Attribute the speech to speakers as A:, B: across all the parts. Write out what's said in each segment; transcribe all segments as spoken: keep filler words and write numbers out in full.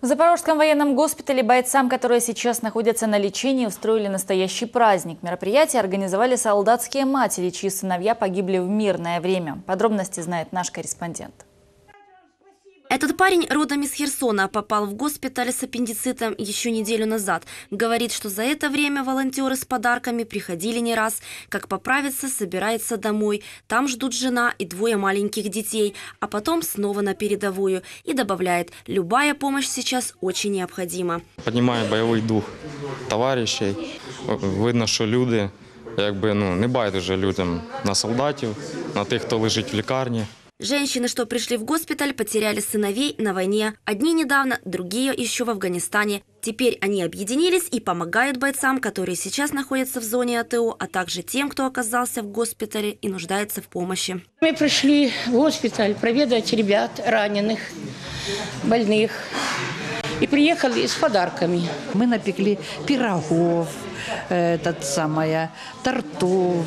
A: В Запорожском военном госпитале бойцам, которые сейчас находятся на лечении, устроили настоящий праздник. Мероприятие организовали солдатские матери, чьи сыновья погибли в мирное время. Подробности знает наш корреспондент.
B: Этот парень родом из Херсона, попал в госпиталь с аппендицитом еще неделю назад. Говорит, что за это время волонтеры с подарками приходили не раз. Как поправиться, собирается домой. Там ждут жена и двое маленьких детей. А потом снова на передовую. И добавляет, любая помощь сейчас очень необходима.
C: Поднимає бойовий дух товаришей. Видно, що люди якби, ну, не байдуже людям на солдатів, на тих, хто лежить в лікарні.
B: Женщины, что пришли в госпиталь, потеряли сыновей на войне. Одни недавно, другие еще в Афганистане. Теперь они объединились и помогают бойцам, которые сейчас находятся в зоне АТО, а также тем, кто оказался в госпитале и нуждается в помощи.
D: Мы пришли в госпиталь проведать ребят раненых, больных. И приехали с подарками.
E: Мы напекли пирогов, этот самое, тортов.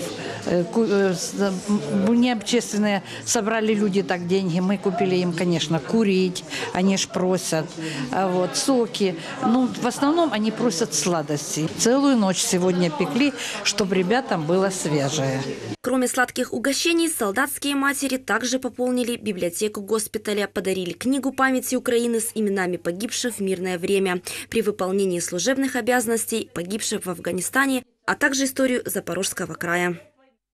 E: Необщественные собрали люди так деньги. Мы купили им, конечно, курить. Они ж просят. А вот, соки. Ну, в основном они просят сладостей. Целую ночь сегодня пекли, чтобы ребятам было свежее.
B: Кроме сладких угощений, солдатские матери также пополнили библиотеку госпиталя, подарили книгу памяти Украины с именами погибших в мирное время при выполнении служебных обязанностей, погибших в Афганистане, а также историю Запорожского края.